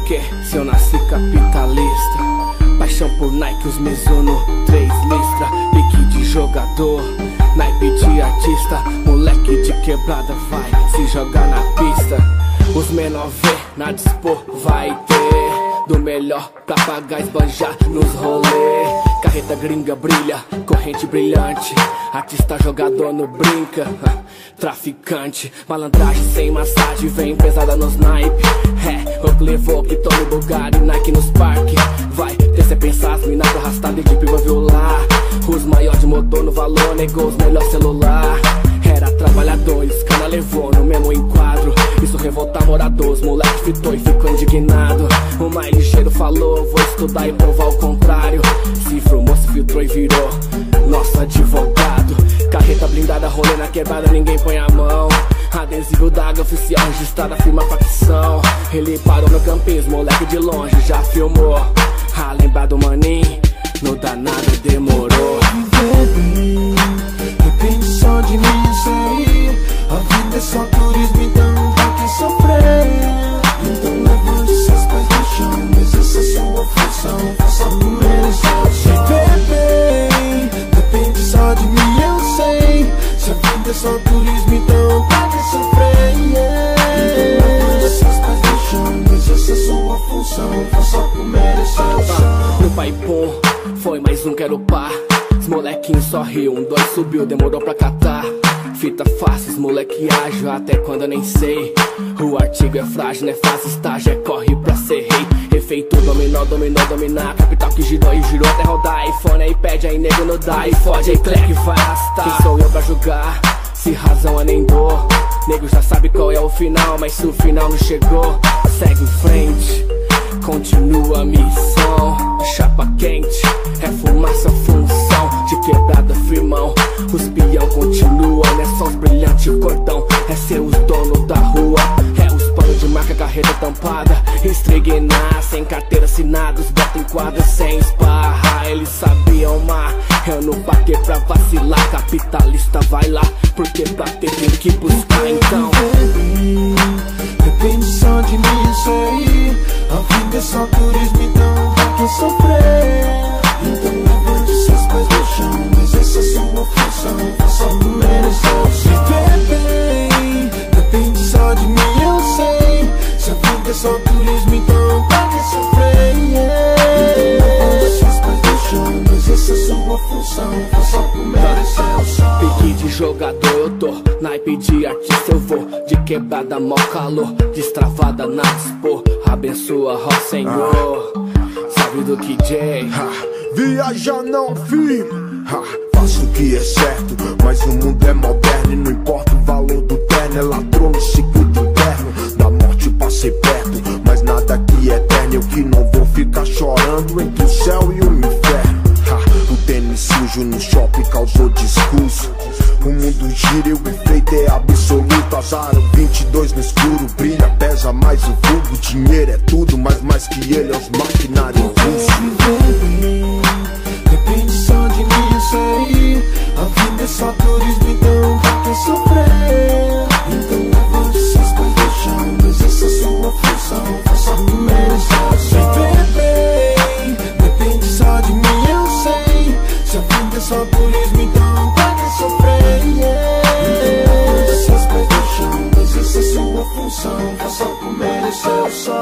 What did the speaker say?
Porque se eu nasci capitalista, paixão por Nike, os Mizuno 3 listra, pique de jogador, naipe de artista, moleque de quebrada vai se jogar na pista. Os menor vê, na dispo vai ter do melhor pra pagar esbanjar nos rolê. Carreta gringa brilha, corrente brilhante, artista jogador no brinca, traficante. Malandragem sem massagem, vem pesada nos naipe. Eu levou que tô no Bugatti, Nike nos parque. Vai ter cê pensar, as mina pra arrastar de jeep vai violar. Os maior de motor no valor, negou os melhor celular. Era trabalhadores, cana levou no mesmo enquadro. Isso revolta moradores, moleque fitou e ficou indignado. O mais ligeiro falou, vou estudar e provar o contrário. Se formou, se filtrou e virou nosso advogado. Carreta blindada, rolê na quebrada, ninguém põe a mão. Adesivo da água oficial, registrada, firma facção. Ele parou no campismo, moleque de longe já filmou. A lembrar do maninho, não dá nada, demorou. Depende só de mim, eu sei. A vida é só turismo, então pra que sofrer? Então levante seus pés no chão, mas essa é sua função, faça por merecer. Bebê, depende só de mim, eu sei. Se a vida é só turismo, então pra que sofrer? Então levante seus pés no chão, mas essa é sua função, faça por merecer. No pai pum, foi mais um quero par. Os molequinhos só riu, 2 subiu, demorou pra catar. Fita fácil, os moleque ágil, até quando eu nem sei. O artigo é frágil, não é fácil, estágio é corre pra ser rei. Efeito dominou, dominou, dominar. Capital que girou e girou até rodar. iPhone, iPad, aí nego não dá. E fode, aí cleque vai arrastar. Quem sou eu pra julgar? Se razão é nem dor. Nego já sabe qual é o final, mas se o final não chegou, segue em frente, continua a missão. Chapa quente, é fumaça, função de quebrada, firmão. Os peão continuam, não é só os brilhantes o cordão. É ser os donos da rua, é os panos de marca, carreta tampada, estriguenar, sem carteira assinada, os bota em quadra sem esparrar. Eles sabiam mar, eu não paguei pra vacilar. Capitalista vai lá, porque pra ter tem que buscar, então. Depende só de mim, eu sei. A vida é só turismo, então pra que sofrer? Então levante seus pés no chão, mas essa é sua função, faça por merecer. Bebê, depende só de mim, eu sei. Se a vida é só turismo, então pra que sofrer? Então levante seus pés no chão, mas essa é sua função, faça por merecer. Pique de jogador eu tô, naipe de artista eu vou. De quebrada, mó calor, destravada na dispo. Abençoa, ó Senhor, salve do DJ. Viaja não, filho. Faço o que é certo, mas o mundo é moderno e não importa o valor do terno. É ladrão no ciclo do inverno, da morte passei perto, mas nada aqui é eterno. Eu que não vou ficar chorando entre o céu e o inferno. O tênis sujo no shopping causou discurso. O mundo gira e o efeito é absoluto. Azaro 22 no escuro, brilha, pesa mais o vulgo. Dinheiro é tudo, mas mais que ele é os maquinários russos. Depende só de mim, eu sei. A vida é só turismo, então pra que sofrer? Então levante seus pés no chão, mas essa é sua função, faça por merecer. Bebê, depende só de mim, eu sei. Se a vida é só turismo, então pra que sofrer? Então levante seus pés no chão, mas essa é sua função, faça por merecer.